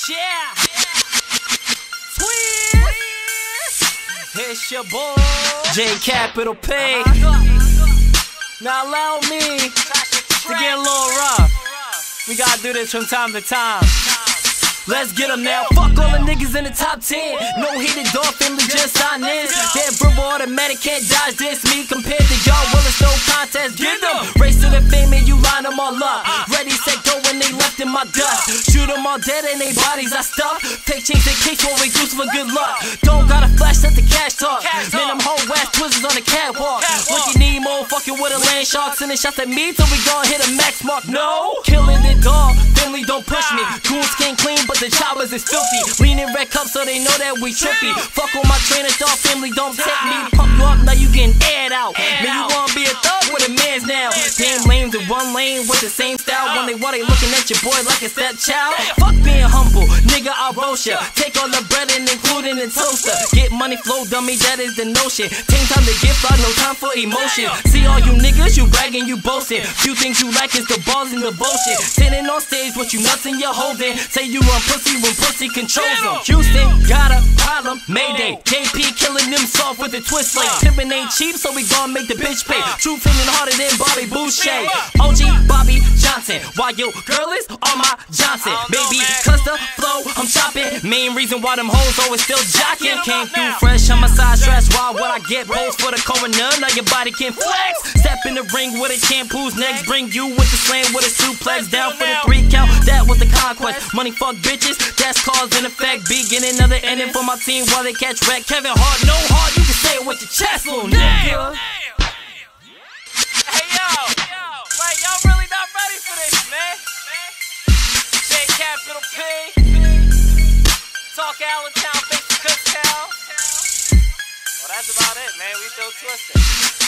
Yeah. Twist. It's your boy J Capital P. Now allow me to get a little rough. We gotta do this from time to time. Let's get them now. Fuck all the niggas in the top 10. No heated door family just signed this. That verbal automatic can't dodge this. Me compared to y'all, well it's no contest. Get them. Race to the fame and you line them all up. Ready, set, go when they left in my dust. Shoot them all dead and they bodies I stuff. Take chains and kicks for reduce for good luck. Don't gotta flash, let the cash talk. Man, them whole ass twizzlers on the catwalk. Look at Nemo, fucking with a land shark. Sending shots at me till we gon' hit a max mark. No, killing the dog. Family don't push me. Goons can't clean, but the choppers is filthy. Leaning red cups so they know that we trippy. Fuck on my trainer, dog family don't take me. Pump you up, now you getting aired out. Man, you wanna be a thug with a man's now. Damn lames in one lane with the same style. When they looking at your boy like a stepchild. Fuck being humble, nigga, I'll roast ya. Take all the bread and include in the toaster. Get money flow, dummy, that is the notion. Take time to get fly, no time for emotion. See all you niggas, you bragging, you boasting. Few things you like is the balls and the bullshit. Sitting on stage with you nuts and you're holding. Say you run pussy when pussy controls them. Houston got a problem, Mayday. KP killing them soft with the twist lane. Tippin' ain't cheap, so we gon' make the bitch pay. Truth hitting harder than Bobby Boucher. OG Bobby Johnson, while your girl is on my Johnson. Baby, cause the flow I'm chopping. Main reason why them hoes always still jocking. Came through fresh on my side stress. Why would I get posed for the coroner? Now your body can flex. Step in the ring with a shampoo's next. Bring you with the slam with a suplex. Down for the 3 count, that was the conquest. Money fuck bitches, that's cause and effect. Begin another ending for my team while they catch wreck. Kevin Hart, no heart, you can say it with your chest, little nigga. Hey yo, like y'all really not ready for this, man. J Capital P. Talk Allentown, face to Kutztown. Well, that's about it, man. We still twisted.